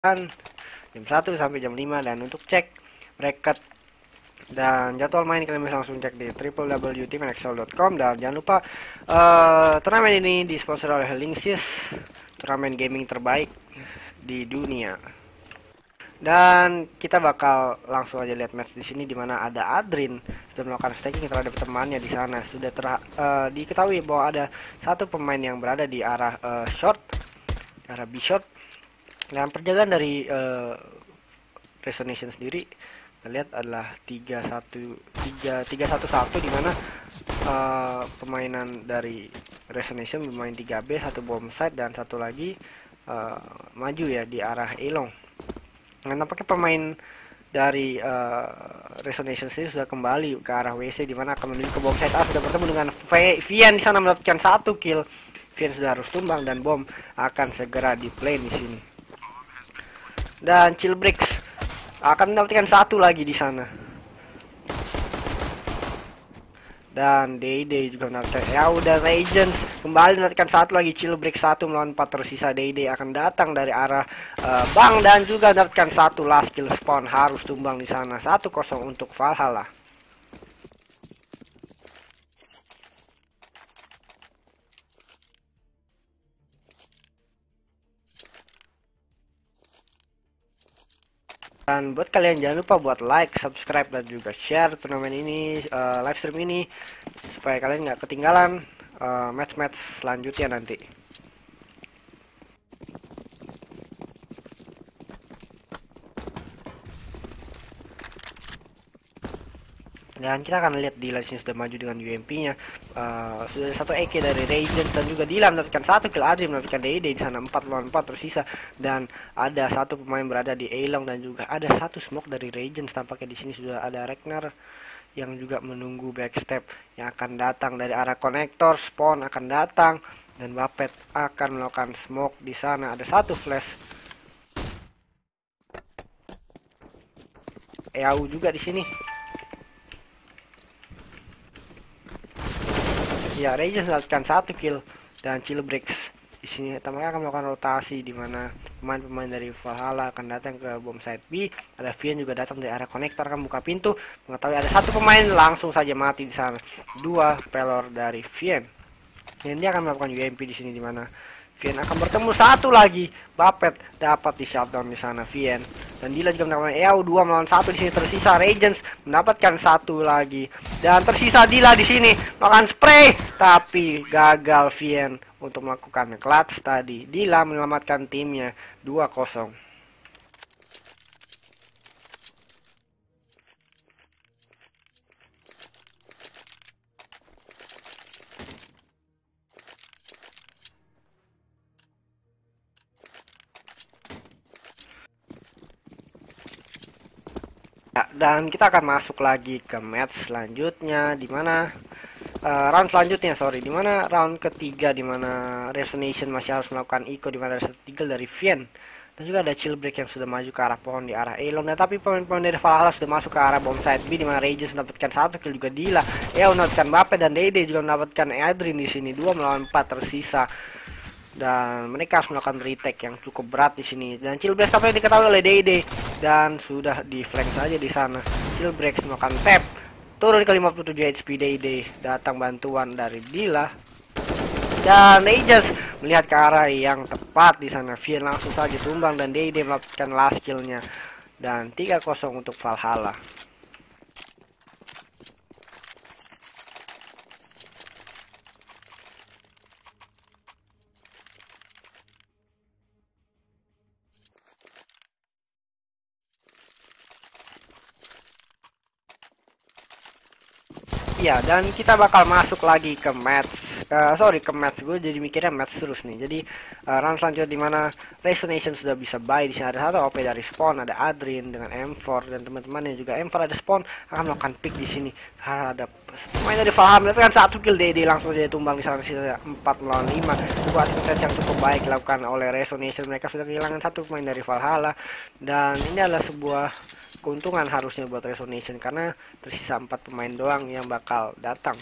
jam 1 sampai jam 5. Dan untuk cek bracket dan jadwal main kalian bisa langsung cek di www.teamnxl.com. Dan jangan lupa turnamen ini disponsori oleh Linksys, turnamen gaming terbaik di dunia. Dan kita bakal langsung aja lihat match di sini, dimana ada Adrin sudah melakukan stacking terhadap temannya di sana. Sudah diketahui bahwa ada satu pemain yang berada di arah short, arah B short. Dan perjagaan dari Resonation sendiri kita lihat adalah 3-1-1, di mana pemainan dari Resonation bermain 3B, satu bomb site dan satu lagi maju ya di arah Elong. Nah, nampaknya pemain dari Resonation sendiri sudah kembali ke arah WC, di mana akan menuju ke bom site A. Sudah bertemu dengan Vian di sana, mendapatkan 1 kill. Vian sudah harus tumbang dan bom akan segera di play di sini. Dan Chillbricks akan mendapatkan 1 lagi di sana. Dan Day juga mendapatkan dan Legends kembali mendapatkan 1 lagi. Chillbricks 1 melawan 4 tersisa. Day akan datang dari arah Bang dan juga mendapatkan 1 last kill. Spawn harus tumbang di sana. 1-0 untuk Valhalla. Dan buat kalian jangan lupa buat like, subscribe dan juga share turnamen ini, live stream ini, supaya kalian nggak ketinggalan match-match selanjutnya nanti. Dan kita akan lihat Dylan sini sudah maju dengan UMP-nya. Sudah satu EK dari Ragent dan juga Dylan mendapatkan 1 kill. Adri mendapatkan Day di sana, 4 lawan 4 tersisa. Dan ada satu pemain berada di Elong dan juga ada satu smoke dari Ragent. Tampaknya di sini sudah ada Ragnar yang juga menunggu backstep yang akan datang dari arah konektor. Spawn akan datang dan Bapet akan melakukan smoke di sana. Ada satu flash. EAU juga di sini. Ya, Ragent mendapatkan 1 kill dan Chillbricks di sini tampaknya akan melakukan rotasi, di mana pemain-pemain dari Valhalla akan datang ke bom site B. Ada Vian juga datang dari arah konektor, akan buka pintu, mengetahui ada satu pemain langsung saja mati di sana. 2 pelor dari Vian. Dan dia akan melakukan UMP di sini, di mana Vian akan bertemu 1 lagi. Bapet dapat di shutdown di sana Vian. Dan Dila juga mendapatkan EAU 2 melawan 1 di sini. Tersisa Ragents mendapatkan 1 lagi. Dan tersisa Dila di sini melakukan spray, tapi gagal Vian untuk melakukan clutch tadi. Dila menyelamatkan timnya 2-0. Ya, dan kita akan masuk lagi ke match selanjutnya, di mana round selanjutnya, di mana round ketiga, di mana Resonation masih harus melakukan eco, di mana ada satu tigel dari Vian dan juga ada Chillbrick yang sudah maju ke arah pohon di arah Elon. Dan tapi pemain-pemain dari Valhalla sudah masuk ke arah bomb site B, di mana Ragers mendapatkan 1 kill, juga Dila, mendapatkan Bape dan Dede juga mendapatkan Adrin di sini. 2 melawan 4 tersisa. Dan mereka harus melakukan retake yang cukup berat di sini. Dan Chillbreak sampai diketahui oleh Day dan sudah di flank saja di sana. Chillbreak melakukan tap, turun ke 57 HP. Day datang bantuan dari Dila dan Aegis melihat ke arah yang tepat di sana. Vian langsung saja tumbang dan Day melakukan last killnya. Dan 3-0 untuk Valhalla. Ya, dan kita bakal masuk lagi ke match. Ke match, gue jadi mikirnya match terus nih. Jadi round selanjutnya, di mana Resonation sudah bisa buy. Di sini ada satu OP dari Spawn, ada Adrin dengan M4 dan teman-temannya juga. M4 ada Spawn akan melakukan pick di sini. Ada pemain dari Valhalla kan 1 kill. Day langsung saja tumbang di sana. Sisa 4 melawan 5. Sebuah aktivitas yang cukup baik dilakukan oleh Resonation. Mereka sudah kehilangan 1 pemain dari Valhalla, dan ini adalah sebuah keuntungan harusnya buat Resonation, karena tersisa 4 pemain doang yang bakal datang.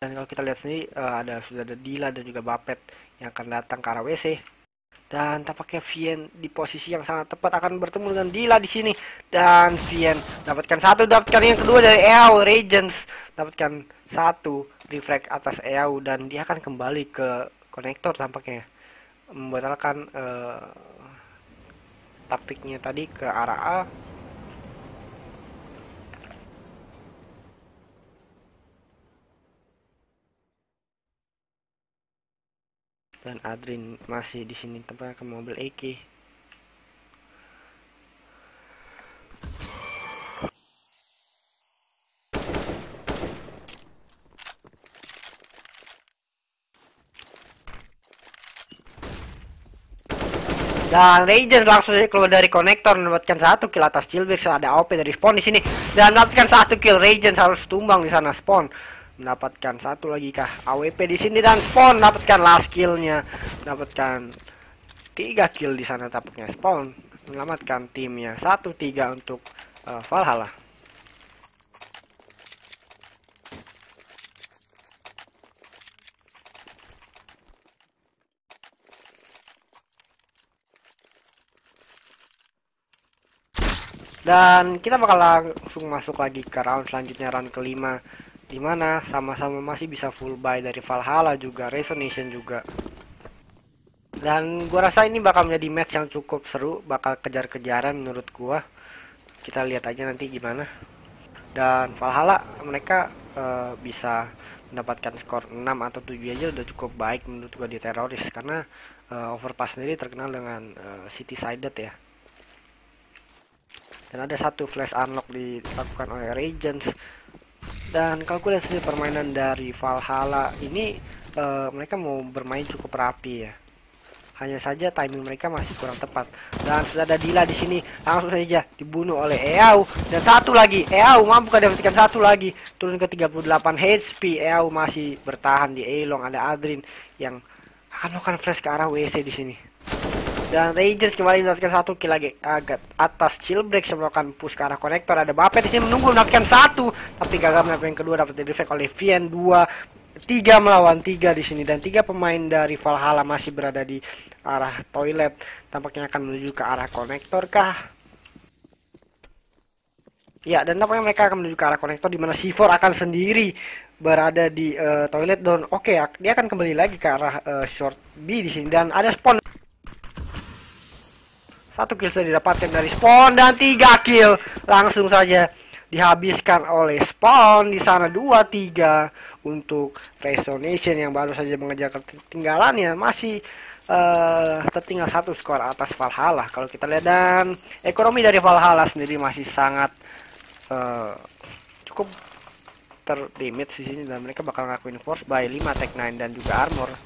Dan kalau kita lihat sini sudah ada Dila dan juga Bapet yang akan datang ke arah WC. Dan tampaknya Vien di posisi yang sangat tepat akan bertemu dengan Dila di sini. Dan Vien dapatkan satu, dapatkan yang kedua dari Eau Regents, dapatkan satu reflect atas Eau, dan dia akan kembali ke konektor tampaknya, membatalkan taktiknya tadi ke arah A. Dan Adrin masih di sini tempatnya ke mobil Eki. Dan Regen langsung keluar dari konektor mendapatkan satu kill atas Chilbex. Ada AOP dari Spawn di sini dan mendapatkan satu kill. Regen harus tumbang di sana. Spawn mendapatkan satu lagi kah AWP di sini dan Spawn mendapatkan last killnya, mendapatkan 3 kill di sana tampaknya. Spawn menyelamatkan timnya 1-3 untuk Valhalla. Dan kita bakal langsung masuk lagi ke round selanjutnya, round kelima, dimana sama-sama masih bisa full buy dari Valhalla juga, Resonation juga. Dan gua rasa ini bakal menjadi match yang cukup seru, bakal kejar-kejaran menurut gua. Kita lihat aja nanti gimana. Dan Valhalla mereka bisa mendapatkan skor 6 atau 7 aja udah cukup baik menurut gua di teroris, karena Overpass sendiri terkenal dengan city sided ya. Dan ada satu flash unlock dilakukan oleh Regents. Dan kalau gue lihat sini permainan dari Valhalla ini, mereka mau bermain cukup rapi ya. Hanya saja timing mereka masih kurang tepat. Dan sudah ada Dila di sini, langsung saja dibunuh oleh Eau. Dan satu lagi, Eau mampu dapatkan satu lagi, turun ke 38 HP. Eau masih bertahan di A-long. Ada Adrin yang akan melakukan flash ke arah WC di sini. Dan Regents kembali mendapatkan satu kill lagi agak atas Chillbreak, melakukan push ke arah konektor. Ada Bapet di sini menunggu mendapatkan satu, tapi gagal mendapatkan yang kedua, dapat di-defect oleh Vien. 3 melawan 3 di sini, dan 3 pemain dari Valhalla masih berada di arah toilet. Tampaknya akan menuju ke arah konektor kah? Ya, dan tampaknya mereka akan menuju ke arah konektor, di mana C4 akan sendiri berada di toilet. Dan oke, dia akan kembali lagi ke arah short B di sini, dan ada Spawn. Satu kill sudah didapatkan dari Spawn dan 3 kill langsung saja dihabiskan oleh Spawn di sana. 2-3 untuk Resonation yang baru saja mengejar ketinggalannya. Masih tertinggal satu skor atas Valhalla kalau kita lihat. Dan ekonomi dari Valhalla sendiri masih sangat cukup terlimit di sini, dan mereka bakal ngakuin force by 5 tech 9 dan juga armor.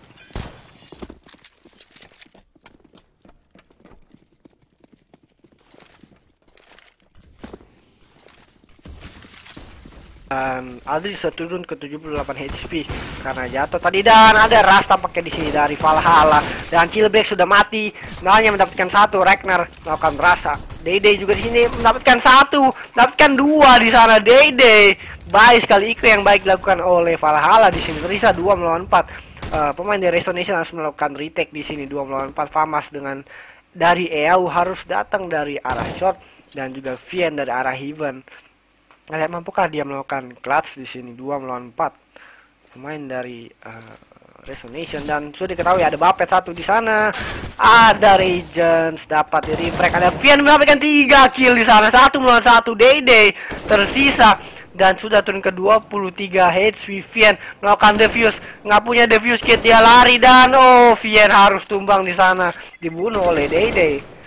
Adri sudah turun ke 78 HP karena jatuh tadi. Dan ada Ras tampaknya di sini dari Valhalla, dan Chillbreak sudah mati. Hanya mendapatkan satu. Ragnar melakukan rasa. Dede juga di sini mendapatkan satu, mendapatkan 2 di sana. Dede baik sekali, Iko yang baik dilakukan oleh Valhalla di sini. Tersisa 2 melawan 4. Pemain dari Resonation harus melakukan retake di sini. 2 melawan 4. Famas dengan dari Eau harus datang dari arah short, dan juga Vien dari arah Heaven. Mampukah dia melakukan clutch di sini? 2 melawan 4 pemain dari Resonation. Dan sudah diketahui ada Bapet satu di sana. Ada Regents dapat di refrag. Ada Vien mendapatkan 3 kill di sana. 1 melawan 1. Dede tersisa dan sudah turun ke 23 HP. Vien melakukan defuse, nggak punya defuse kit, dia lari, dan Vien harus tumbang di sana, dibunuh oleh Dede.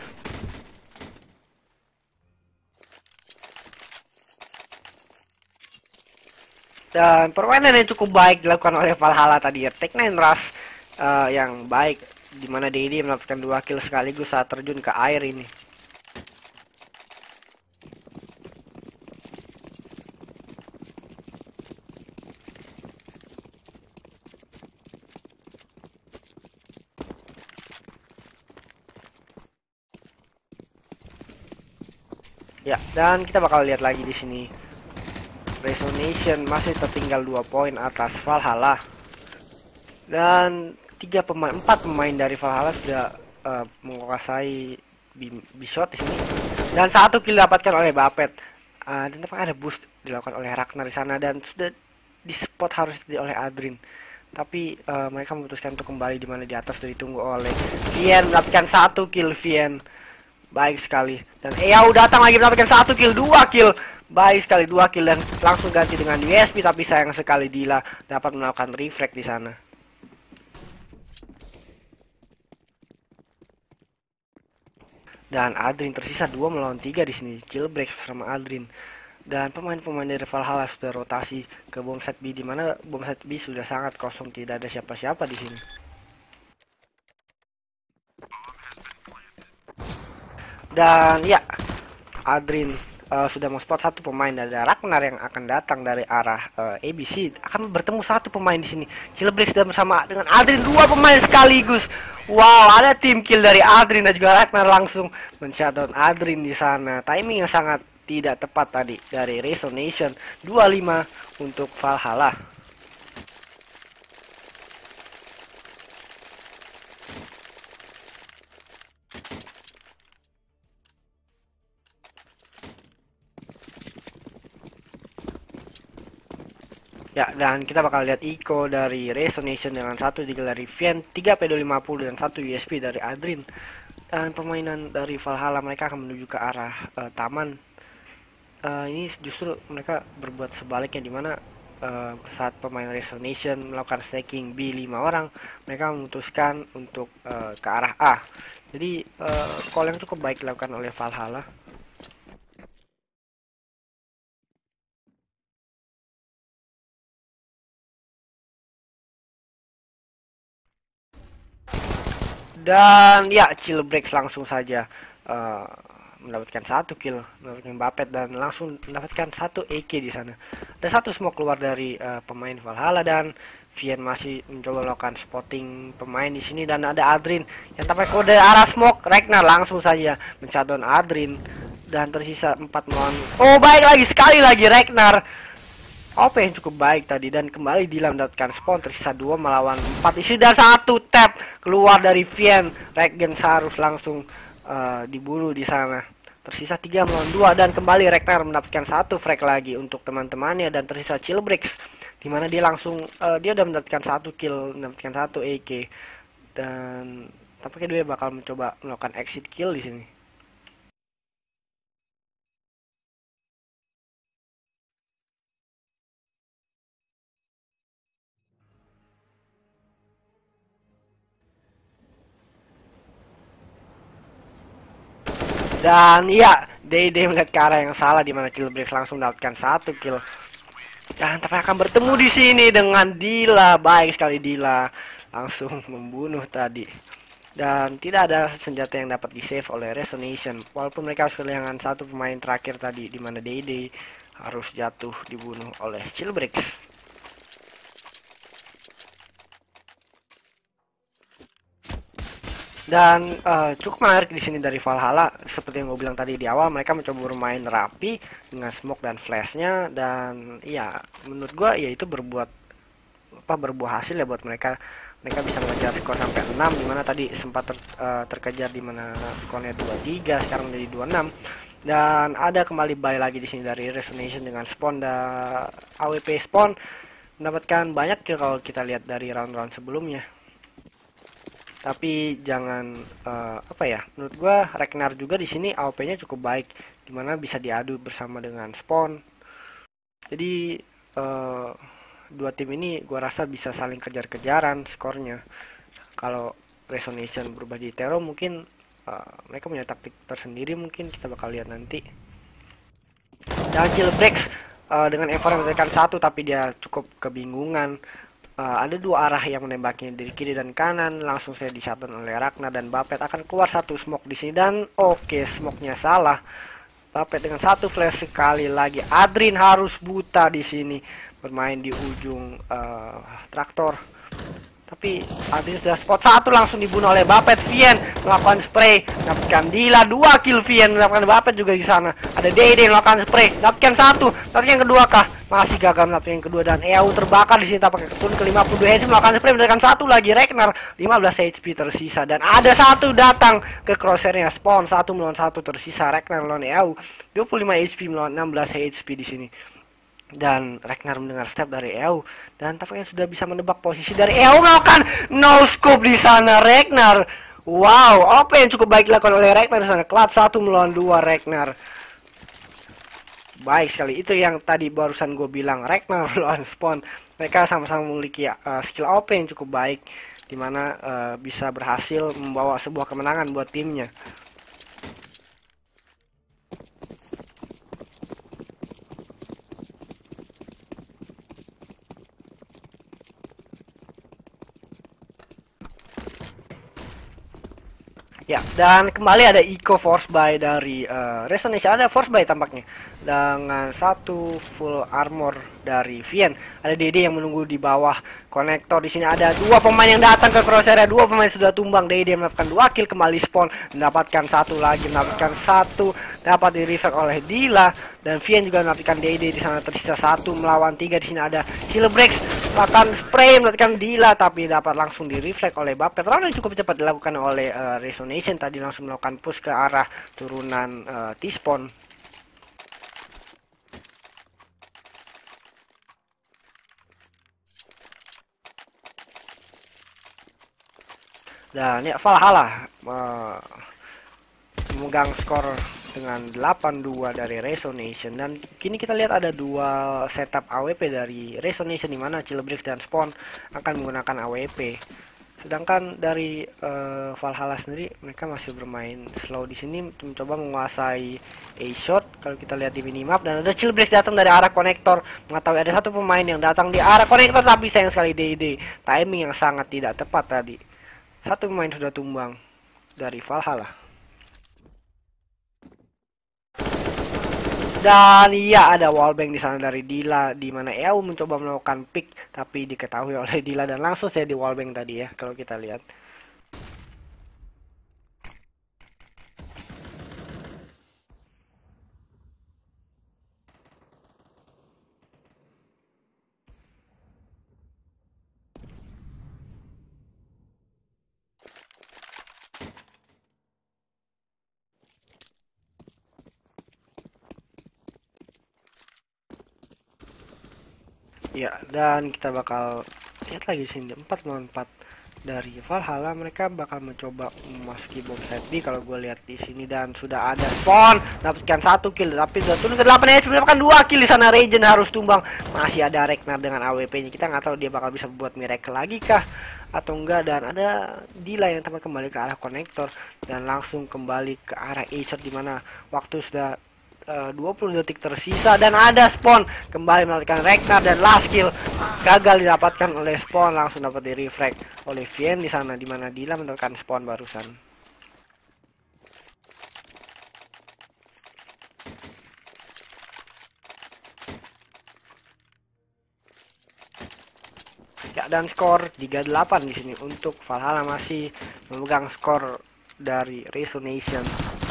Dan permainan yang cukup baik dilakukan oleh Valhalla tadi ya. Tech 9 Rush yang baik, dimana Dede mendapatkan 2 kill sekaligus saat terjun ke air ini. Ya, dan kita bakal lihat lagi di sini Resonation masih tertinggal 2 poin atas Valhalla. Dan 4 pemain dari Valhalla sudah menguasai B-shot di sini. Dan 1 kill didapatkan oleh Bapet. Dan tampaknya ada boost dilakukan oleh Ragnar di sana dan sudah di spot harus oleh Adrin. Tapi mereka memutuskan untuk kembali di mana di atas sudah ditunggu oleh Vien, mendapatkan 1 kill Vien. Baik sekali. Dan Eyau datang lagi mendapatkan 1 kill, 2 kill. Baik sekali 2 kill dan langsung ganti dengan USP, tapi sayang sekali Dila dapat melakukan reflect di sana. Dan Adrin tersisa 2 melawan 3 di sini. Jailbreak sama Adrin. Dan pemain-pemain dari Valhalla sudah rotasi ke bom set B, di mana bom set B sudah sangat kosong, tidak ada siapa-siapa di sini. Dan ya, Adrin sudah spot 1 pemain dari Ragnar yang akan datang dari arah ABC. Akan bertemu 1 pemain di sini. Jailbreak sudah bersama dengan Adrin, 2 pemain sekaligus. Wow, ada tim kill dari Adrin dan juga Ragnar langsung men-shutdown Adrin di sana. Timing yang sangat tidak tepat tadi dari Resonation. 25 untuk Valhalla. Ya, dan kita bakal lihat Iko dari Resonation dengan 1 deagle dari Vien, 3 P250 dan 1 USP dari Adrin. Dan permainan dari Valhalla mereka akan menuju ke arah taman. Ini justru mereka berbuat sebaliknya, dimana saat pemain Resonation melakukan stacking B 5 orang, mereka memutuskan untuk ke arah A. Jadi call yang cukup baik dilakukan oleh Valhalla. Dan ya, Jailbreak langsung saja mendapatkan 1 kill, mendapatkan Bapet dan langsung mendapatkan 1 AK di sana. Ada 1 smoke keluar dari pemain Valhalla dan Vien masih mencoba melakukan spotting pemain di sini, dan ada Adrin yang tampaknya kode arah smoke. Ragnar langsung saja men-shutdown Adrin dan tersisa 4 melawan. Oh, baik lagi, sekali lagi Ragnar. OP yang cukup baik tadi, dan kembali Dila mendapatkan spawn, tersisa 2 melawan 4 isi dan 1 tap keluar dari Vien. Regen harus langsung dibunuh di sana. Tersisa 3 melawan 2 dan kembali Ragnar mendapatkan 1 frag lagi untuk teman-temannya, dan tersisa Jailbreak di mana dia langsung dia udah mendapatkan 1 kill, mendapatkan 1 AK, dan tampaknya dia bakal mencoba melakukan exit kill di sini. Dan ya, Dede melihat ke arah yang salah, di mana Jailbreak langsung mendapatkan 1 kill. Dan tapi akan bertemu di sini dengan Dila. Baik sekali Dila langsung membunuh tadi. Dan tidak ada senjata yang dapat di-save oleh Resonation. Walaupun mereka harus kehilangan 1 pemain terakhir tadi, di mana Dede harus jatuh dibunuh oleh Jailbreak. Dan cukup menarik di sini dari Valhalla, seperti yang gue bilang tadi di awal, mereka mencoba bermain rapi dengan smoke dan flashnya, dan ya menurut gue ya itu berbuah hasil ya buat mereka. Mereka bisa mengejar skor sampai 6, dimana tadi sempat terkejar, dimana skornya 2-3, sekarang menjadi 2-6. Dan ada kembali buy lagi di sini dari Resonation dengan spawn dan AWP spawn mendapatkan banyak kill kalau kita lihat dari round-round sebelumnya. Tapi jangan menurut gua Ragnar juga di sini AWP-nya cukup baik, dimana bisa diadu bersama dengan spawn. Jadi dua tim ini gua rasa bisa saling kejar-kejaran skornya. Kalau Resonation berubah jadi Tero, mungkin mereka punya taktik tersendiri, mungkin kita bakal lihat nanti. Dan Jailbreak dengan effort yang memberikan 1, tapi dia cukup kebingungan. Ada 2 arah yang menembaknya dari kiri dan kanan, langsung saya di-shutdown oleh Ragnar, dan Bapet akan keluar 1 smoke di sini, dan oke, smoke-nya salah. Bapet dengan 1 flash sekali lagi. Adrin harus buta di sini, bermain di ujung traktor. Tapi saat ini sudah spot satu langsung dibunuh oleh Bapet. Vien melakukan spray, dapatkan Dila 2 kill. Vien melakukan Bapet juga di sana. Ada Dede melakukan spray, dapatkan satu. Tapi yang kedua kah? Masih gagal mendapatkan yang kedua dan EAU terbakar di sini tanpa ketun ke 52 HP melakukan spray, mendapatkan satu lagi. Ragnar 15 HP tersisa dan ada satu datang ke crosshairnya. Spawn 1 melawan 1 tersisa. Ragnar melawan EAU 25 HP melawan 16 HP di sini. Dan Ragnar mendengar step dari EAU dan tampaknya sudah bisa menebak posisi dari EAU melakukan no scope di sana. Ragnar, wow, apa yang cukup baik dilakukan oleh Ragnar di sana. Clutch 1 melawan 2 Ragnar. Baik sekali, itu yang tadi barusan gue bilang, Ragnar melawan Spawn. Mereka sama-sama memiliki skill OP yang cukup baik, dimana bisa berhasil membawa sebuah kemenangan buat timnya. Ya, dan kembali ada Eco Force Buy dari Resonation. Ada Force Buy tampaknya dengan satu full armor dari Vien. Ada Dede yang menunggu di bawah konektor. Di sini ada dua pemain yang datang ke crosshair. Dua pemain sudah tumbang. Dede mendapatkan 2 kill, kembali spawn, mendapatkan satu lagi, mendapatkan satu, dapat di revive oleh Dila. Dan Vien juga mendapatkan Dede di sana, tersisa 1 melawan 3. Di sini ada Shieldbreaks bahkan spray mendapatkan Dila, tapi dapat langsung di reflect oleh Bapet. Round yang cukup cepat dilakukan oleh Resonation tadi, langsung melakukan push ke arah turunan T-spawn. Dan ya Valhalla memegang skor dengan 8-2 dari Resonation. Dan kini kita lihat ada dua setup AWP dari Resonation, dimana Shieldbreaks dan Spawn akan menggunakan AWP. Sedangkan dari Valhalla sendiri mereka masih bermain slow di sini, mencoba menguasai A-shot. Kalau kita lihat di minimap, dan ada Shieldbreaks datang dari arah konektor, mengetahui ada satu pemain yang datang di arah konektor, tapi sayang sekali DD timing yang sangat tidak tepat tadi. Satu pemain sudah tumbang dari Valhalla. Dan iya, ada wallbang di sana dari Dila, di mana EAU mencoba melakukan pick tapi diketahui oleh Dila dan langsung saya di wallbang tadi ya kalau kita lihat. Ya, dan kita bakal lihat lagi sini 4 lawan 4 dari Valhalla. Mereka bakal mencoba memasuki bom site B kalau gue lihat di sini, dan sudah ada Spawn dapatkan 1 kill tapi sudah turun ke 8 HP, mendapatkan 2 kill di sana. Regen harus tumbang. Masih ada Ragnar dengan AWP-nya. Kita nggak tahu dia bakal bisa buat miracle lagi kah atau enggak, dan ada Dila yang tempat kembali ke arah konektor dan langsung kembali ke arah A-shot, dimana waktu sudah 20 detik tersisa dan ada Spawn kembali melakukan Ragnar, dan last kill gagal didapatkan oleh Spawn, langsung dapat di reflect oleh Vien di sana, di mana Dila mendapatkan Spawn barusan. Ya, dan skor 3-8 di sini untuk Valhalla, masih memegang skor dari Resonation.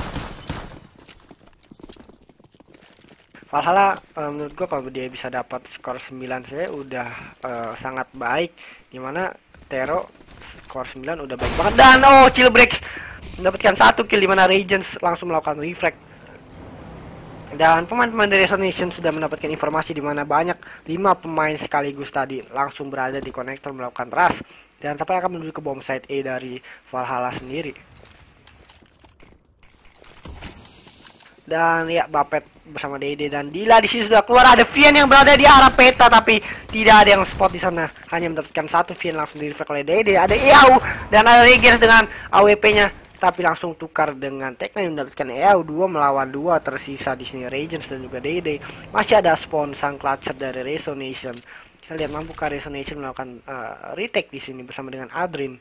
Valhalla menurut gue kalau dia bisa dapat skor 9 saya udah sangat baik, dimana Tero skor 9 udah baik banget. Dan Shieldbreaks mendapatkan 1 kill, dimana Regents langsung melakukan reflect. Dan pemain-pemain dari Resonation sudah mendapatkan informasi dimana banyak 5 pemain sekaligus tadi langsung berada di konektor melakukan rush, dan tampaknya akan menuju ke bom site A dari Valhalla sendiri. Dan ya, Bapet bersama Dede dan Dila di sini sudah keluar. Ada Vien yang berada di arah peta tapi tidak ada yang spot di sana. Hanya mendapatkan satu Vien langsung di reflect oleh Dede. Ada EAU dan ada Regers dengan AWP-nya, tapi langsung tukar dengan Tekna yang mendapatkan EAU 2 melawan 2 tersisa di sini Regers dan juga Dede. Masih ada Spawn sang clutcher dari Resonation. Kita lihat mampukah Resonation melakukan retake di sini bersama dengan Adrin.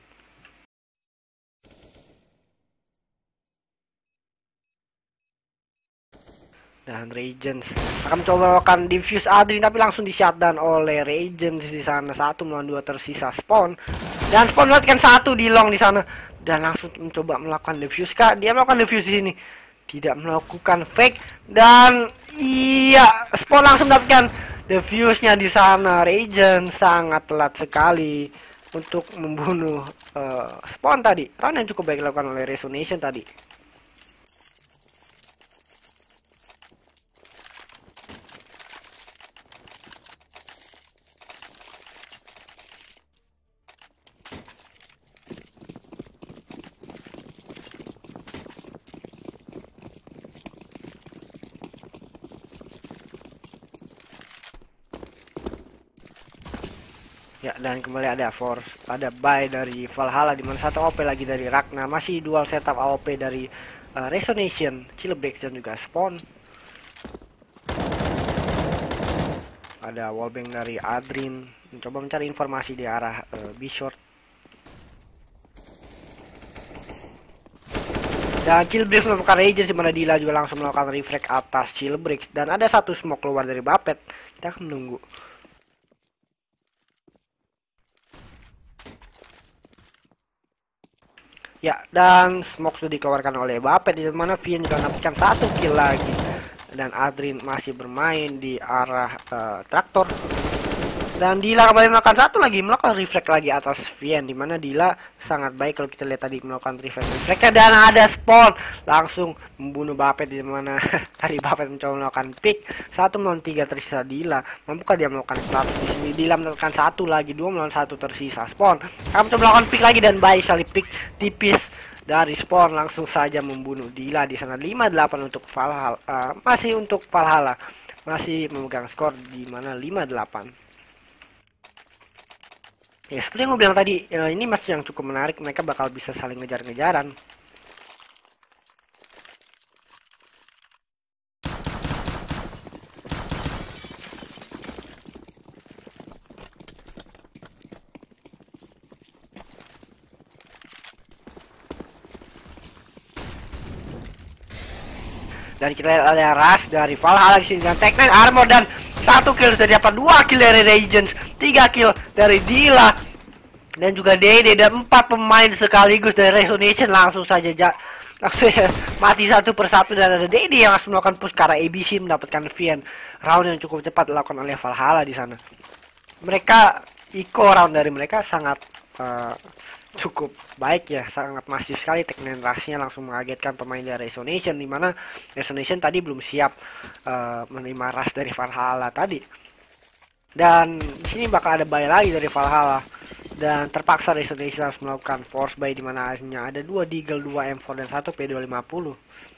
Dan Regents akan mencoba melakukan diffuse Adrin, tapi langsung di shutdown oleh Regents di sana. 1 melawan 2 tersisa Spawn, dan Spawn melakukan 1 di long di sana dan langsung mencoba melakukan diffuse. Kak, dia melakukan diffuse di sini, tidak melakukan fake, dan iya, Spawn langsung mendapatkan diffuse-nya di sana. Regents sangat telat sekali untuk membunuh Spawn tadi. Round yang cukup baik dilakukan oleh Resonation tadi. Ya, dan kembali ada buy dari Valhalla, dimana 1 AOP lagi dari Ragna. Masih dual setup AOP dari Resonation, Chillbreak dan juga Spawn. Ada wallbang dari Adrin, mencoba mencari informasi di arah B-short. Dan Chillbreak melakukan Regents, dimana Dila juga langsung melakukan reflect atas Chillbreak. Dan ada 1 smoke keluar dari Buffet. Kita akan menunggu. Ya, dan smoke sudah dikeluarkan oleh Buffet, di mana Vian juga mendapatkan 1 kill lagi. Dan Adrin masih bermain di arah traktor. Dan Dila kembali melakukan 1 lagi, melakukan reflect lagi atas Vian, di mana Dila sangat baik kalau kita lihat tadi melakukan reflect, dan ada Spawn langsung membunuh Buffet, di mana tadi Buffet mencoba melakukan pick. 1 melawan 3 tersisa Dila. Mampukah dia melakukan clutch di sini? Dila melakukan 1 lagi, 2 melawan 1 tersisa Spawn. Akan mencoba melakukan pick lagi, dan baik sekali pick tipis dari Spawn langsung saja membunuh Dila di sana. 5-8 untuk Valhalla. Masih untuk Valhalla masih memegang skor di mana 5-8. Ya, seperti yang gue bilang tadi, ini match yang cukup menarik. Mereka bakal bisa saling ngejar-ngejaran. Dan kita lihat ada Rush dari Valhalla di sini, dan Tech9 armor, dan 1 kill sudah dapat, 2 kill dari Regents, 3 kill dari Dila dan juga Dede, dan 4 pemain sekaligus dari Resonation langsung saja mati 1 persatu. Dan ada Dede yang langsung melakukan push ke arah ABC, mendapatkan Vian. Round yang cukup cepat dilakukan oleh Valhalla di sana. Mereka round dari mereka sangat cukup baik ya, sangat masif sekali. Tech9 Rush-nya langsung mengagetkan pemain dari Resonation, dimana Resonation tadi belum siap menerima rush dari Valhalla tadi. Dan di sini bakal ada buy lagi dari Valhalla, dan terpaksa Resonation harus melakukan force buy, dimana hanya ada 2 Deagle, 2 M4 dan 1 P250.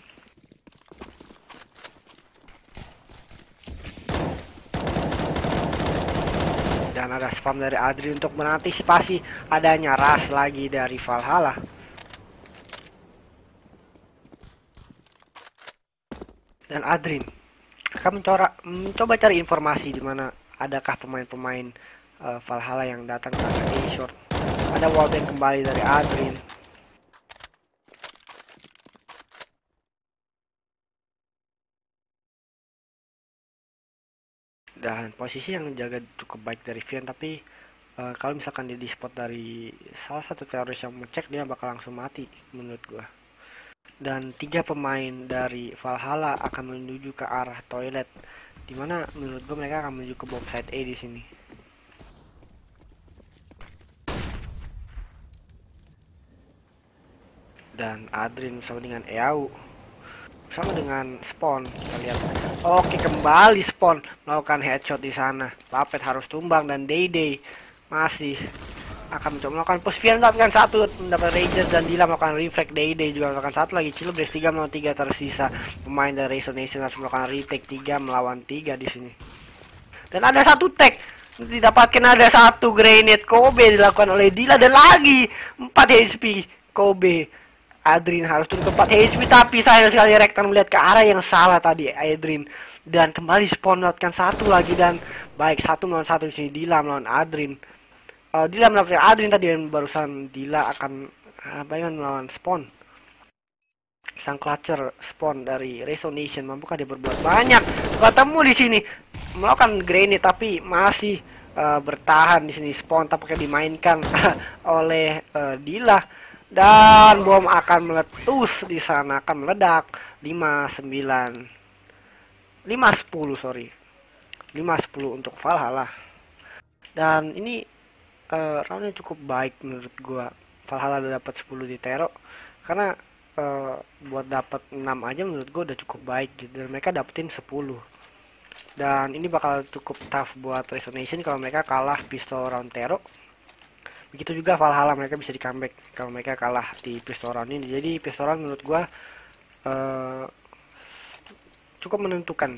Dan ada spam dari Adri untuk mengantisipasi adanya rush lagi dari Valhalla. Dan Adrin akan mencoba cari informasi di mana adakah pemain-pemain Valhalla yang datang ke arah A-short. Ada wallbang kembali dari Adrin. Dan posisi yang jaga cukup baik dari Vian, tapi kalau misalkan dia di spot dari salah satu teroris yang ngecek, dia bakal langsung mati menurut gua. Dan 3 pemain dari Valhalla akan menuju ke arah toilet, dimana menurut gua mereka akan menuju ke bomb site A di sini. Dan Adrin bersama dengan Eau, sama dengan Spawn, kita lihat. Oke, kembali Spawn melakukan headshot di sana. Buffet harus tumbang, dan Dede masih akan mencoba melakukan push. Vian mendapatkan 1, mendapat Regents, dan Dila melakukan reflect. Dede juga melakukan 1 lagi. Chillbreak 3 melawan 3 tersisa. Pemain dari Resonation harus melakukan retake 3 melawan 3 di sini. Dan ada 1 tag didapatkan, ada 1 grenade Kobe dilakukan oleh Dila, dan lagi 4 HP Kobe. Adrin harus turun ke 4 HP, tapi sayang sekali Rektan melihat ke arah yang salah tadi Adrin, dan kembali Spawn mendapatkan 1 lagi. Dan baik 1 melawan 1 di sini, Dila melawan Adrin. Dila mendapatkan Adrin tadi, dan barusan Dila akan melawan Spawn. sang clutcher spawn dari Resonation. Mampukah dia berbuat banyak? Ketemu di sini melakukan grenade tapi masih bertahan di sini. Spawn tampaknya dimainkan oleh Dila, dan bom akan meletus di sana, akan meledak. 5-10 sorry, 5-10 untuk Valhalla. Dan ini roundnya cukup baik menurut gua. Valhalla udah dapat 10 di Tero, karena buat dapat 6 aja menurut gua udah cukup baik gitu. Dan mereka dapetin 10. Dan ini bakal cukup tough buat Resonation kalau mereka kalah pistol round Tero. Begitu juga Valhalla, mereka bisa di comeback kalau mereka kalah di pistol round ini. Jadi pistol round menurut gua cukup menentukan.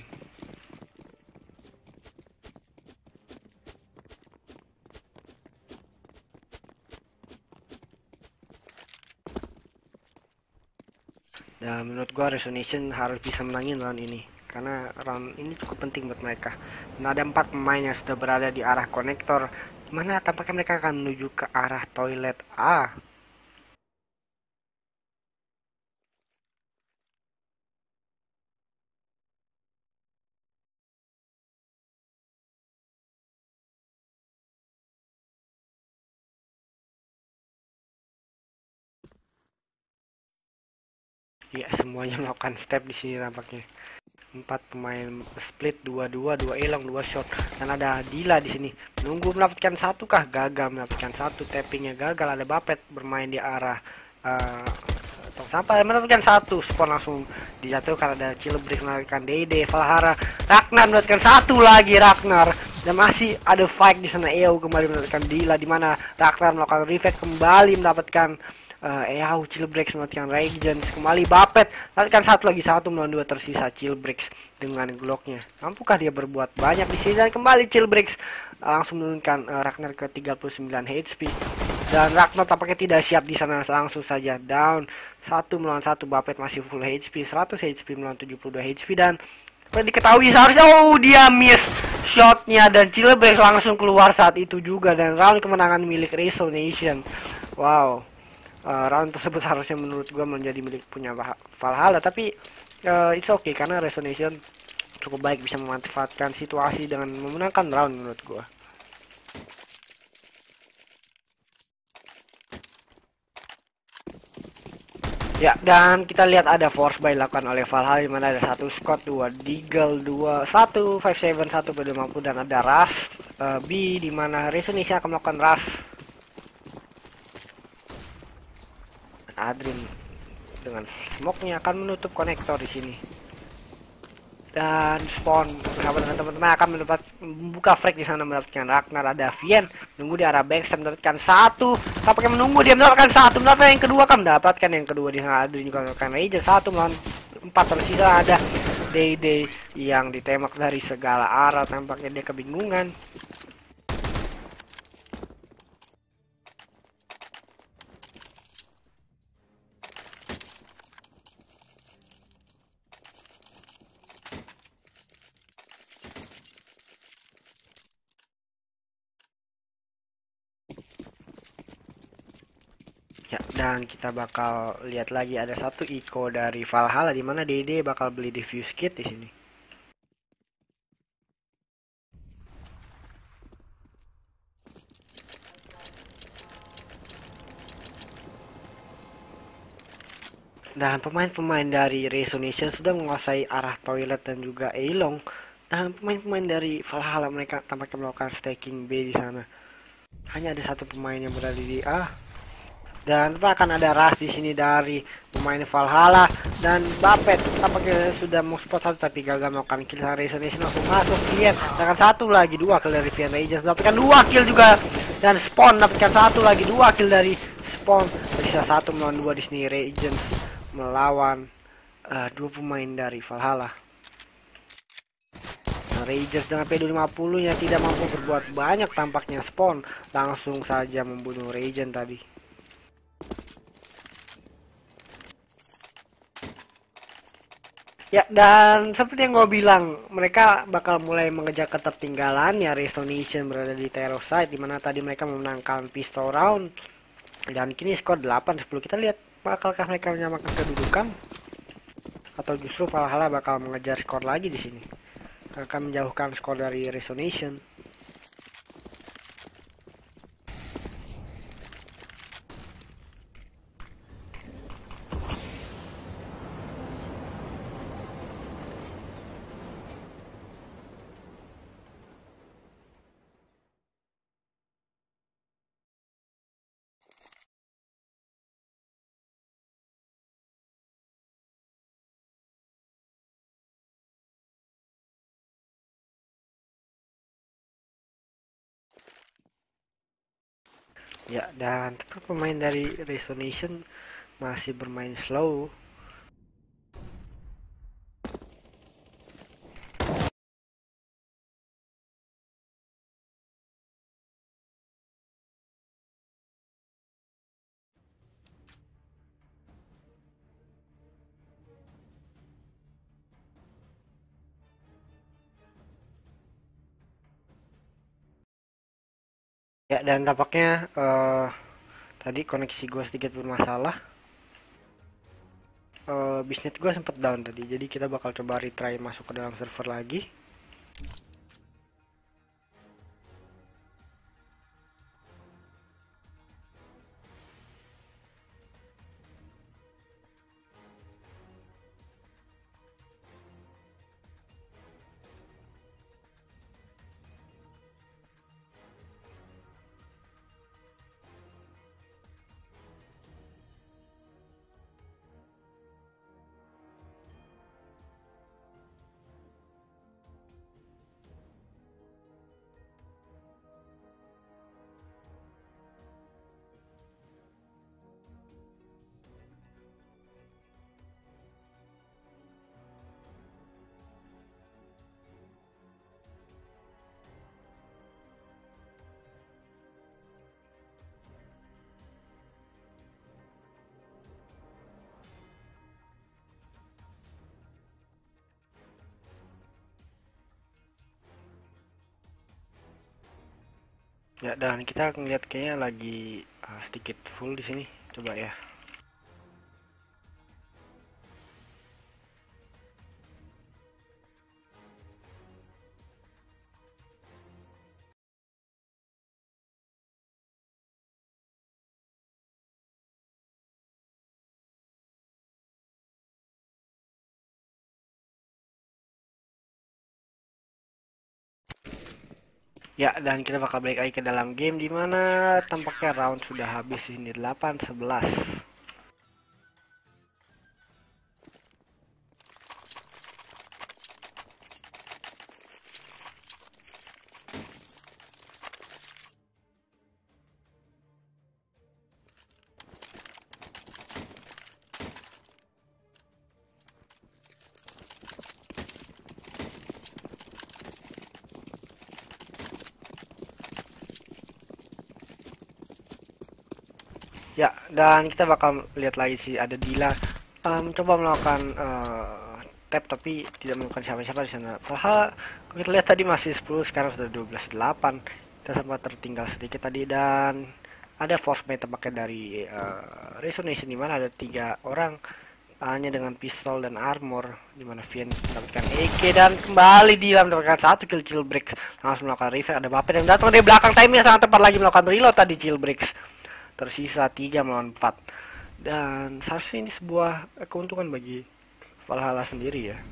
Dan menurut gua Resonation harus bisa menangin round ini, karena round ini cukup penting buat mereka. Dan ada 4 pemain yang sudah berada di arah konektor, dimana tampaknya mereka akan menuju ke arah toilet A. Ya, semuanya melakukan step di sini tampaknya. 4 pemain split, 2-2, 2 elang, 2 shot. Dan ada Dila di sini. Menunggu mendapatkan satu kah? Gagal mendapatkan satu. Tappingnya gagal. Ada Bapet bermain di arah tong sampah, mendapatkan satu. Spawn langsung dijatuhkan. Ada Chillbrix mendapatkan Dede. Valhalla, Ragnar mendapatkan satu lagi. Ragnar, dan masih ada fight di sana. EO kembali mendapatkan Dila, di mana Ragnar melakukan revive kembali mendapatkan EO. Chillbrix mendapatkan Regens kembali. Bapet mendapatkan satu lagi, 1 melawan 2 tersisa. Chillbrix dengan Glocknya, mampukah dia berbuat banyak di sini? Dan kembali Chillbrix langsung menurunkan Ragnar ke 39 HP. Dan Ragnar tampaknya tidak siap di sana, langsung saja down 1 melawan 1. Bapet masih full HP, 100 HP melawan 72 HP. Dan diketahui seharusnya, dia miss shotnya, dan Chillbrix langsung keluar saat itu juga. Dan round kemenangan milik Resonation. Wow, round tersebut harusnya menurut gue menjadi milik punya Valhalla, tapi it's okay karena Resonation cukup baik bisa memanfaatkan situasi dengan memenangkan round menurut gue. Ya, dan kita lihat ada force buy dilakukan oleh Valhalla, di mana ada 1 Scott, 2 Deagle, 2 1 57 1 50, dan ada Rush B, di mana Resonation akan melakukan Rush. Adrin dengan smoke-nya akan menutup konektor di sini. Dan Spawn bersama dengan teman-teman akan membuka frag di sana, mendapatkan Ragnar. Ada Vien menunggu di arah backstab, mendapatkan satu. Tampaknya menunggu, dia mendapatkan satu, mendapatkan yang kedua, kan mendapatkan yang kedua di sana. Adrin juga mendapatkan Ranger 1 melawan 4 tersisa. Ada Day yang ditembak dari segala arah, tampaknya dia kebingungan. Ya, dan kita bakal lihat lagi ada 1 eco dari Valhalla, di mana Dede bakal beli defuse kit di sini. Dan pemain-pemain dari Resonation sudah menguasai arah toilet dan juga Eilong. Dan pemain-pemain dari Valhalla mereka tampaknya melakukan staking B di sana. Hanya ada 1 pemain yang berada di A. Dan akan ada Rush di sini dari pemain Valhalla, dan Bapet tampaknya sudah mau spot 1 tapi gagal melakukan kill. Resonation langsung masuk Vien, dapatkan 1 lagi, 2 kill dari Vien. Agents dapatkan 2 kill juga, dan Spawn dapatkan 1 lagi, 2 kill dari Spawn. Bisa 1 melawan 2 di sini. Agents melawan 2 pemain dari Valhalla. Ragers dengan P250 nya tidak mampu berbuat banyak tampaknya. Spawn langsung saja membunuh Regen tadi. Ya, dan seperti yang gue bilang, mereka bakal mulai mengejar ketertinggalan ya. Resonation berada di Terror Site, dimana tadi mereka memenangkan pistol round. Dan kini skor 8-10. Kita lihat bakalkah mereka menyamakan kedudukan. atau justru Valhalla bakal mengejar skor lagi di sini, akan menjauhkan skor dari Resonation. Ya, dan tetap pemain dari Resonation masih bermain slow. Ya, dan tampaknya tadi koneksi gue sedikit bermasalah. Bisnet gue sempet down tadi, jadi kita bakal coba retry masuk ke dalam server lagi. Ya, dan kita ngeliat kayaknya lagi sedikit full di sini. Coba ya. Ya, dan kita bakal balik lagi ke dalam game di mana tampaknya round sudah habis ini 8-11. Ya, dan kita bakal lihat lagi sih ada Dila mencoba melakukan tap tapi tidak menemukan siapa-siapa di sana. Padahal kita lihat tadi masih 10, sekarang sudah 12-8. Kita sempat tertinggal sedikit tadi, dan ada force mate pakai dari Resonation di mana ada 3 orang hanya dengan pistol dan armor, di mana Vian mendapatkan AK dan kembali Dila mendapatkan 1 kill. Jailbreaks langsung melakukan revive. Ada Bape yang datang dari belakang, timingnya sangat tepat lagi melakukan reload tadi. Jailbreaks tersisa 3 melawan 4, dan seharusnya ini sebuah keuntungan bagi Valhalla sendiri ya.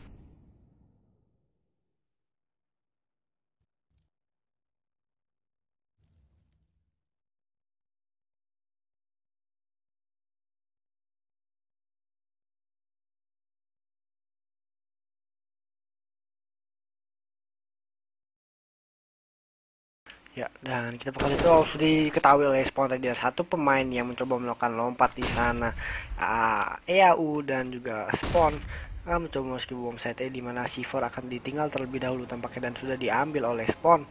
Ya, dan kita bakal itu sudah diketahui oleh Spawn tadi ada satu pemain yang mencoba melakukan lompat di sana. EAU dan juga Spawn mencoba meski bom site di mana C4 akan ditinggal terlebih dahulu tampaknya dan sudah diambil oleh Spawn.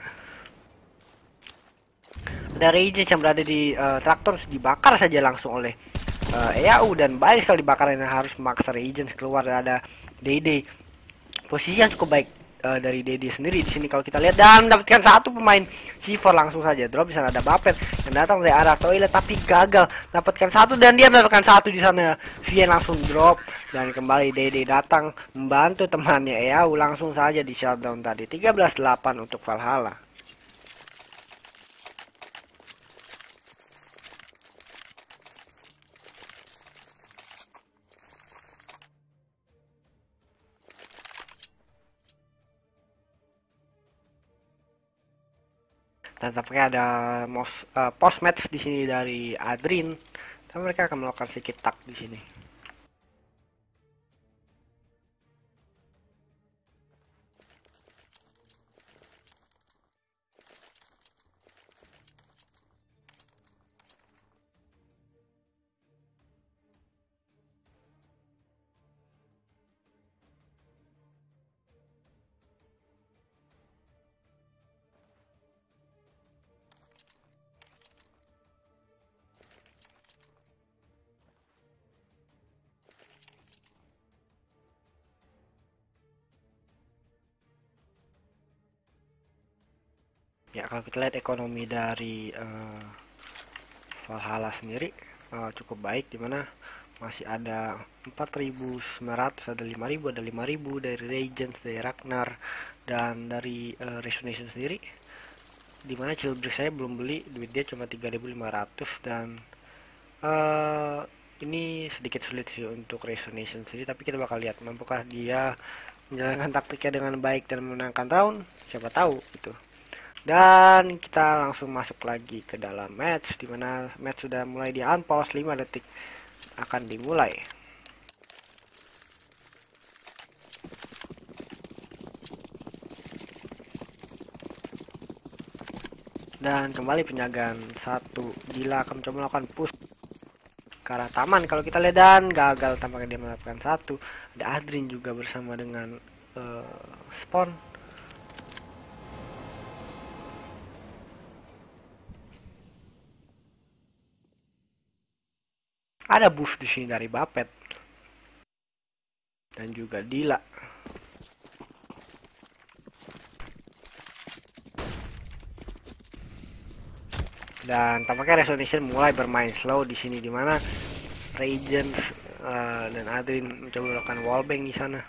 Ada Rage yang berada di traktor dibakar saja langsung oleh EAU, dan banyak sekali dibakar yang harus memaksa Rage keluar. Dan ada Dede posisi yang cukup baik dari Dede sendiri di sini kalau kita lihat, dan mendapatkan satu pemain C4 langsung saja drop. Di sana ada Buffett yang datang dari arah toilet tapi gagal dapatkan satu, dan dia mendapatkan satu di sana. Vien langsung drop dan kembali Dede datang membantu temannya Eau, langsung saja di shutdown tadi. 13-8 untuk Valhalla. Dan tampaknya ada post match di sini dari Adrin, dan mereka akan melakukan sedikit tak di sini. Ya, kalau kita lihat ekonomi dari Valhalla sendiri cukup baik, dimana masih ada 4.900, ada 5.000, ada 5.000 dari Regents, dari Ragnar, dan dari Resonation sendiri, dimana Chillbrix saya belum beli, duit dia cuma 3.500. Dan ini sedikit sulit sih untuk Resonation sendiri, tapi kita bakal lihat mampukah dia menjalankan taktiknya dengan baik dan memenangkan round, siapa tahu gitu. Dan kita langsung masuk lagi ke dalam match, dimana match sudah mulai di unpause, 5 detik akan dimulai. Dan kembali penjagaan satu Gila akan mencoba melakukan push ke arah taman kalau kita lihat, dan gagal tampaknya dia melakukan satu. Ada Adrin juga bersama dengan Spawn. Ada buff di sini dari Buffett dan juga Dila. Dan tampaknya Resonation mulai bermain slow di sini, dimana Regent dan Adrin mencoba melakukan wallbang di sana.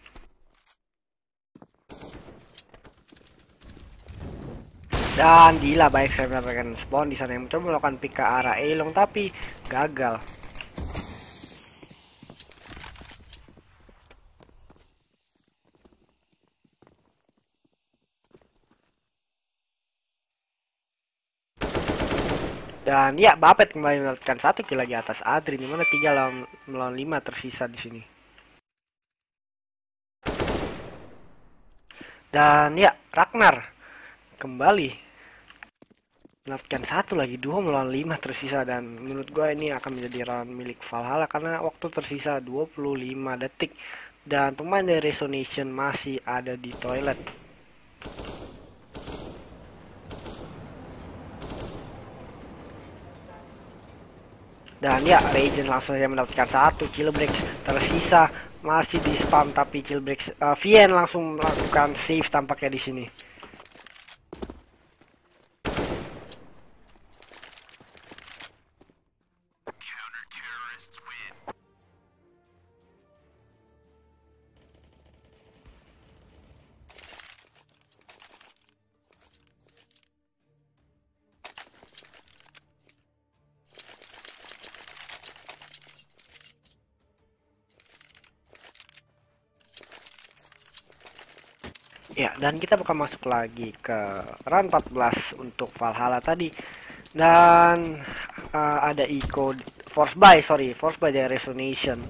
Dan Dila baik saya mendapatkan Spawn di sana yang mencoba melakukan pick ke arah Elong tapi gagal. Dan ya, Buffett kembali mendapatkan satu kill lagi atas Adrin, dimana 3 melawan 5 tersisa di sini. Dan ya, Ragnar kembali mendapatkan satu lagi, 2 melawan 5 tersisa. Dan menurut gue ini akan menjadi round milik Valhalla karena waktu tersisa 25 detik. Dan pemain dari Resonation masih ada di toilet. Dan ya, Regent langsung saja mendapatkan satu. Chillbrix tersisa masih di spam, tapi Chillbrix Vien langsung melakukan save tampaknya di sini. Ya, dan kita bakal masuk lagi ke round 14 untuk Valhalla tadi. Dan ada Eco Force by dari Resonation.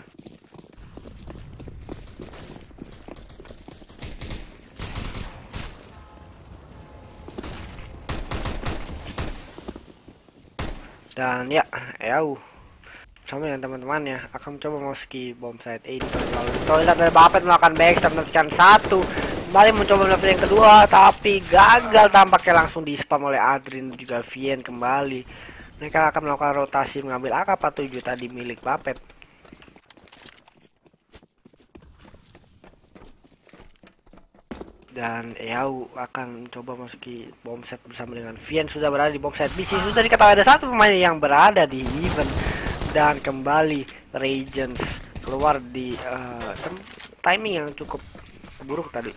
Dan ya, sama dengan teman-temannya akan mencoba memasuki bom site A di toilet. Dari Buffett melakukan backstab mendapatkan satu, kembali mencoba mendapatkan yang kedua tapi gagal, tampaknya langsung di spam oleh Adrin juga Vien kembali. Mereka akan melakukan rotasi mengambil AK-47 tadi milik Buffett. Dan Yao akan coba masuki bombset bersama dengan Vian sudah berada di bombset BC. Sudah dikatakan ada satu pemain yang berada di event. Dan kembali Regents keluar di timing yang cukup buruk tadi.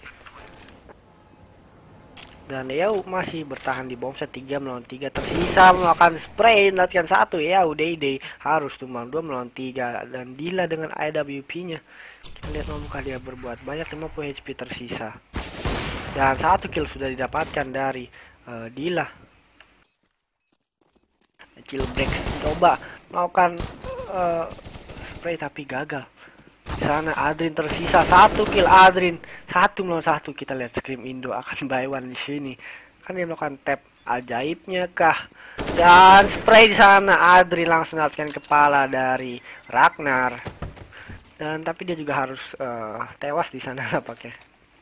Dan Yao masih bertahan di bombset 3 melawan 3. Tersisa melakukan spray latihan 1. Yao Day harus tumbang 2 melawan 3. Dan Dila dengan IWP nya. Kita lihat mampukah dia berbuat banyak. 50 HP tersisa. Dan 1 kill sudah didapatkan dari Dila. Jailbreak coba melakukan spray tapi gagal. Di sana Adrin tersisa 1 kill. Adrin 1 melawan 1. Kita lihat Scream Indo akan buy one di sini. Kan dia melakukan tap ajaibnya kah? Dan spray di sana Adrin langsung mendapatkan kepala dari Ragnar. Dan tapi dia juga harus tewas di sana nampaknya.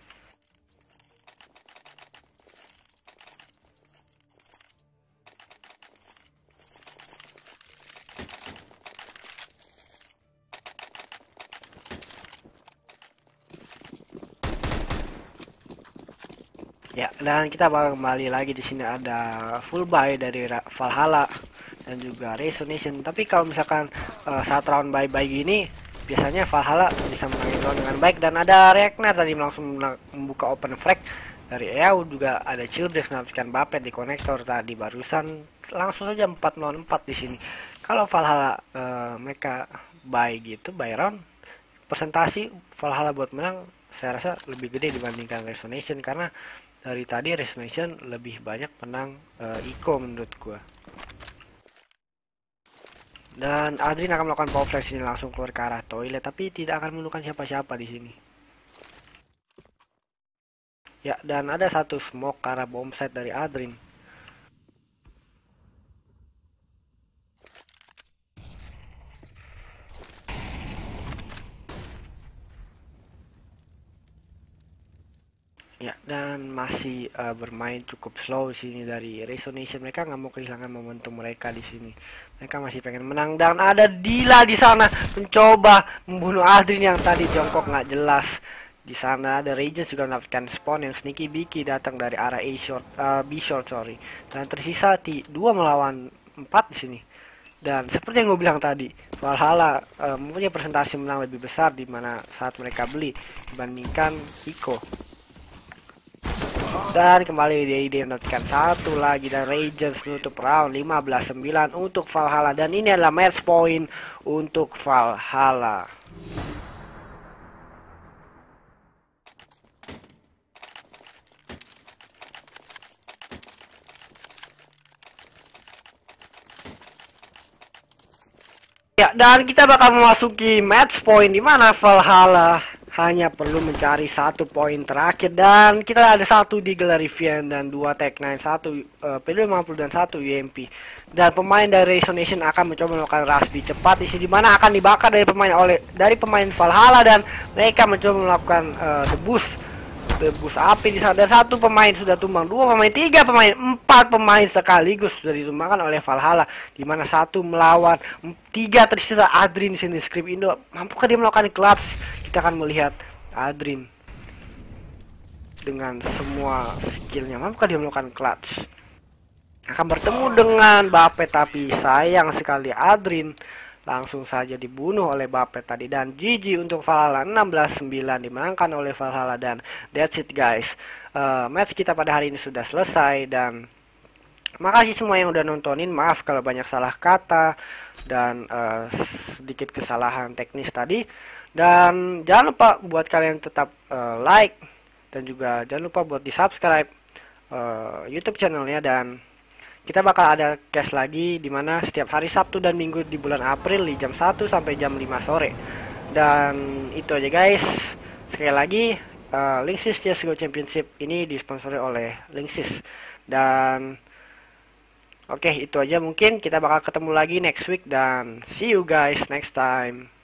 Ya, dan kita bakal kembali lagi di sini ada full buy dari Valhalla dan juga Resonation. Tapi kalau misalkan saat round buy gini, biasanya Valhalla bisa menangin round dengan baik. Dan ada Ragnar tadi langsung membuka open frag dari Yao, juga ada Chilbreak mendapatkan Bapet di konektor tadi barusan. Langsung saja 4 melawan 4 di sini. Kalau Valhalla mereka buy gitu, buy round, presentasi Valhalla buat menang saya rasa lebih gede dibandingkan Resonation, karena dari tadi Resonation lebih banyak menang Iko menurut gua. Dan Adrin akan melakukan power flash ini langsung keluar ke arah toilet, tapi tidak akan menemukan siapa-siapa di sini. Ya, dan ada satu smoke ke arah bomb site dari Adrin. Ya, dan masih bermain cukup slow sini dari Resonation. Mereka nggak mau kehilangan momentum mereka di sini. Mereka masih pengen menang, dan ada Dila di sana mencoba membunuh Adrin yang tadi jongkok nggak jelas. Di sana ada Regents juga mendapatkan spawn yang sneaky biki datang dari arah B short sorry. Dan tersisa 2 melawan 4 di sini. Dan seperti yang gue bilang tadi, Valhalla mempunyai presentasi menang lebih besar di mana saat mereka beli dibandingkan Iko. Dan kembali dia mendapatkan satu lagi dan Regents menutup round 15-9 untuk Valhalla, dan ini adalah match point untuk Valhalla. Ya, dan kita bakal memasuki match point di mana Valhalla hanya perlu mencari 1 poin terakhir, dan kita ada 1 Deagle dari Vian dan 2 Tech9, 1 P50 dan 1 UMP. Dan pemain dari Resonation akan mencoba melakukan rush di cepat di sini, dimana akan dibakar dari pemain Valhalla, dan mereka mencoba melakukan debus api di sana. Dan 1 pemain sudah tumbang, 2 pemain, 3 pemain, 4 pemain sekaligus sudah ditumbangkan oleh Valhalla, dimana 1 melawan 3 tersisa. Adrin sini Scream Indo, mampukah dia melakukan clutch? Kita akan melihat Adrin dengan semua skillnya, mampukah dia melakukan clutch? Akan bertemu dengan Bapet, tapi sayang sekali Adrin langsung saja dibunuh oleh Bapet tadi. Dan GG untuk Valhalla, 16-9 dimenangkan oleh Valhalla. Dan that's it guys, match kita pada hari ini sudah selesai, dan makasih semua yang udah nontonin. Maaf kalau banyak salah kata dan sedikit kesalahan teknis tadi. Dan jangan lupa buat kalian tetap like, dan juga jangan lupa buat di subscribe YouTube channelnya. Dan kita bakal ada cash lagi dimana setiap hari Sabtu dan Minggu di bulan April di jam 1 sampai jam 5 sore. Dan itu aja guys. Sekali lagi, Linksys CSGO Championship ini disponsori oleh Linksys. Dan oke, itu aja, mungkin kita bakal ketemu lagi next week, dan see you guys next time.